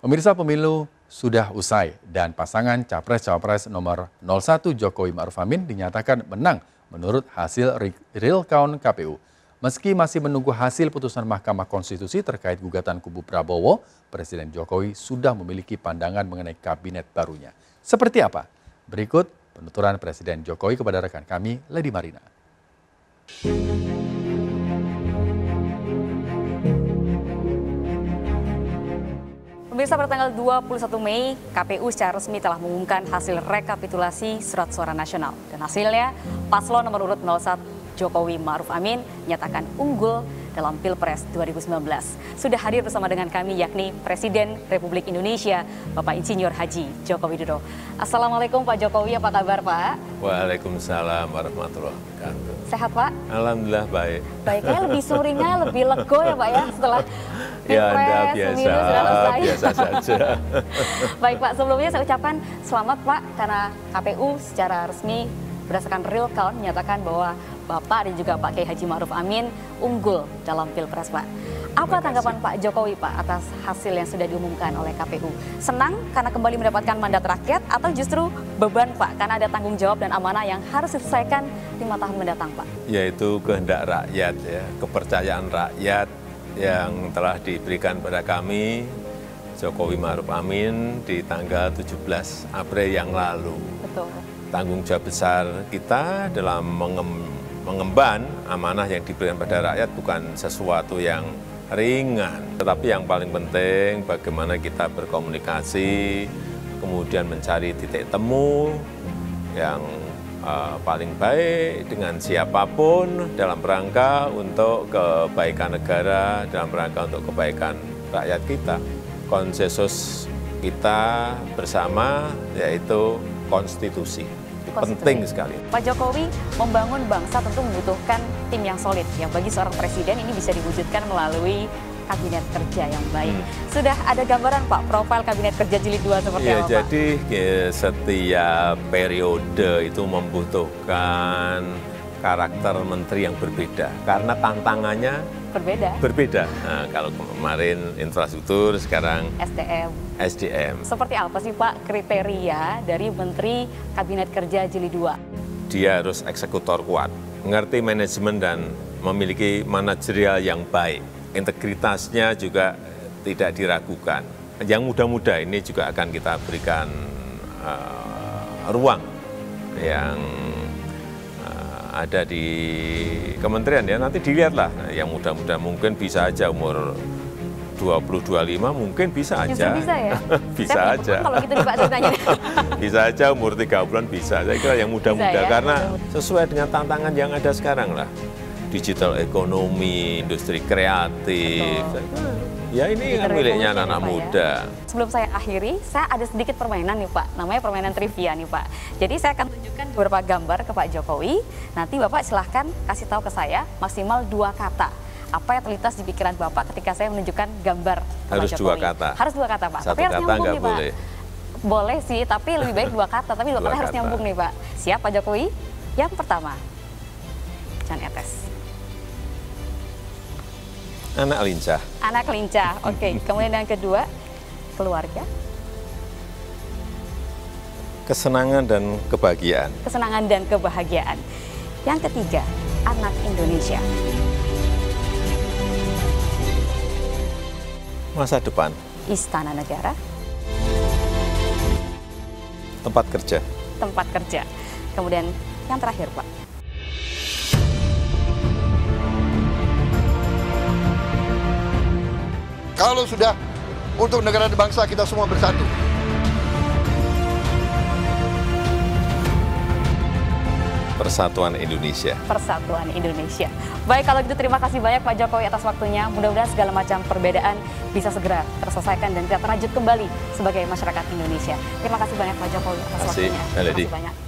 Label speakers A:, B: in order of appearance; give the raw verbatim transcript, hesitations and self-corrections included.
A: Pemirsa, pemilu sudah usai dan pasangan Capres-Cawapres nomor nol satu Jokowi Ma'ruf Amin dinyatakan menang menurut hasil real count K P U. Meski masih menunggu hasil putusan Mahkamah Konstitusi terkait gugatan kubu Prabowo, Presiden Jokowi sudah memiliki pandangan mengenai kabinet barunya. Seperti apa? Berikut penuturan Presiden Jokowi kepada rekan kami, Lady Marina.
B: Pemirsa, pada tanggal dua puluh satu Mei, K P U secara resmi telah mengumumkan hasil rekapitulasi surat suara nasional. Dan hasilnya, paslon nomor urut nol satu Jokowi Ma'ruf Amin nyatakan unggul dalam Pilpres dua ribu sembilan belas. Sudah hadir bersama dengan kami yakni Presiden Republik Indonesia, Bapak Insinyur Haji Joko Widodo. Assalamualaikum Pak Jokowi, apa kabar Pak?
C: Waalaikumsalam warahmatullahi wabarakatuh.
B: Sehat Pak?
C: Alhamdulillah baik.
B: Baiknya lebih suringnya, lebih lego ya Pak ya setelah
C: ya, Anda
B: Pilpres,
C: biasa,
B: pemilu sudah selesai.
C: biasa saja.
B: Baik Pak, sebelumnya saya ucapkan selamat Pak karena K P U secara resmi berdasarkan real count menyatakan bahwa Bapak dan juga Pak Kiai Haji Ma'ruf Amin unggul dalam Pilpres Pak. Apa tanggapan Pak Jokowi Pak atas hasil yang sudah diumumkan oleh K P U? Senang karena kembali mendapatkan mandat rakyat atau justru beban Pak karena ada tanggung jawab dan amanah yang harus diselesaikan lima tahun mendatang Pak?
C: Yaitu kehendak rakyat ya, kepercayaan rakyat yang telah diberikan pada kami Jokowi Ma'ruf Amin di tanggal tujuh belas April yang lalu.
B: Betul.
C: Tanggung jawab besar kita dalam mengem mengemban amanah yang diberikan pada rakyat bukan sesuatu yang ringan. Tetapi yang paling penting bagaimana kita berkomunikasi, kemudian mencari titik temu yang uh, paling baik dengan siapapun dalam rangka untuk kebaikan negara, dalam rangka untuk kebaikan rakyat kita. Konsensus kita bersama yaitu konstitusi. Penting sekali.
B: Pak Jokowi membangun bangsa tentu membutuhkan tim yang solid. Yang bagi seorang presiden ini bisa diwujudkan melalui kabinet kerja yang baik. Hmm. Sudah ada gambaran Pak profil kabinet kerja jilid dua seperti
C: ya,
B: apa Pak?
C: Jadi ya, setiap periode itu membutuhkan karakter menteri yang berbeda. Karena tantangannya
B: berbeda.
C: Berbeda. Nah, kalau kemarin infrastruktur, sekarang
B: S D M.
C: S D M.
B: Seperti apa sih Pak kriteria dari Menteri Kabinet Kerja Jilid dua?
C: Dia harus eksekutor kuat, mengerti manajemen dan memiliki manajerial yang baik. Integritasnya juga tidak diragukan. Yang muda-muda ini juga akan kita berikan uh, ruang yang ada di kementerian ya, nanti dilihatlah yang muda-muda mungkin bisa aja umur dua puluh dua puluh lima mungkin bisa aja.
B: Justru bisa ya?
C: Bisa
B: Saya
C: aja.
B: Kalau gitu nih Pak ceritanya.
C: Bisa aja umur tiga bulan bisa. Saya kira yang muda-muda ya? Karena sesuai dengan tantangan yang ada sekarang lah. Digital ekonomi, industri kreatif. Ya ini kan miliknya anak-anak muda.
B: Sebelum saya akhiri, saya ada sedikit permainan nih Pak. Namanya permainan trivia nih Pak. Jadi saya akan tunjukkan beberapa gambar ke Pak Jokowi. Nanti Bapak silahkan kasih tahu ke saya maksimal dua kata. Apa yang terlintas di pikiran Bapak ketika saya menunjukkan gambar
C: harus
B: Pak Jokowi?
C: Dua kata.
B: Harus dua kata Pak.
C: Satu
B: tapi harus
C: kata
B: nyambung
C: nggak
B: nih Pak.
C: Boleh.
B: Boleh sih, tapi lebih baik dua kata. Tapi dua, dua kata harus nyambung nih Pak. Siap Pak Jokowi? Yang pertama, Jan Etes.
C: Anak lincah.
B: Anak lincah, oke. Okay. Kemudian yang kedua, keluarga.
C: Kesenangan dan kebahagiaan.
B: Kesenangan dan kebahagiaan. Yang ketiga, anak Indonesia.
C: Masa depan.
B: Istana Negara.
C: Tempat kerja.
B: Tempat kerja. Kemudian yang terakhir Pak.
D: Kalau sudah untuk negara dan bangsa kita semua bersatu.
C: Persatuan Indonesia.
B: Persatuan Indonesia. Baik, kalau gitu terima kasih banyak Pak Jokowi atas waktunya. Mudah-mudahan segala macam perbedaan bisa segera terselesaikan dan kita terajut kembali sebagai masyarakat Indonesia. Terima kasih banyak Pak Jokowi atas
C: waktunya.
B: Terima kasih banyak.